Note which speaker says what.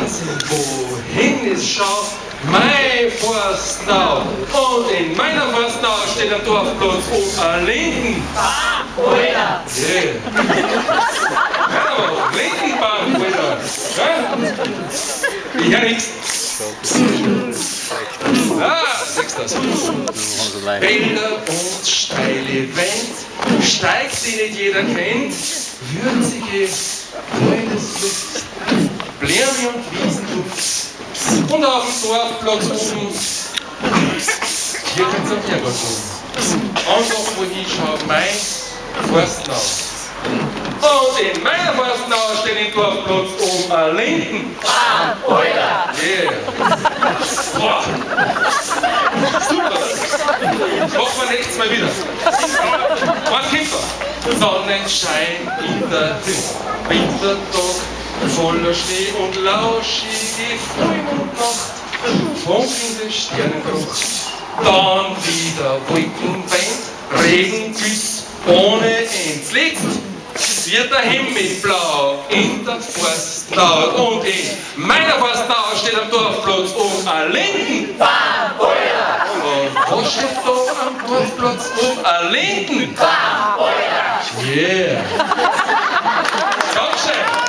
Speaker 1: Wahnsinn, wohin es schaut, mein Faistenau. Und in meiner Faistenau steht am Dorfplatz ein Lindnbam.
Speaker 2: Oada.
Speaker 1: Yeah. Ja, Lindnbam, Alter. Ja? Ich höre nichts. Ah, siehst du das? Wälder und steile Wände, steigt, die nicht jeder kennt, würzige, grünes Luft, Blämi und Wiesenduft. Und auf dem Dorfplatz oben, hier kann's am Herrgott oben. Einfach wo ich schau, mein Faistenau. Und in meiner Faistenau steht im Dorfplatz oben ein Lindnbam.
Speaker 2: Oada.
Speaker 1: Yeah. Boah. Super. Machen wir nächstes Mal wieder. Was kommt da? Sonnenschein in der Wintertag, voller Schnee und lauschige Frühmondnacht, funkelnde Sternenpracht, dann wieder Wolkenband, Regen bis ohne End. Letzt wird der Himmel blau in der Faistenau und in meiner Faistenau steht am Dorfplatz ein Lindnbam.
Speaker 2: Oada.
Speaker 1: Und was steht da am Dorfplatz ein Lindnbam.
Speaker 2: Oada.
Speaker 1: Yeah. Dankeschön.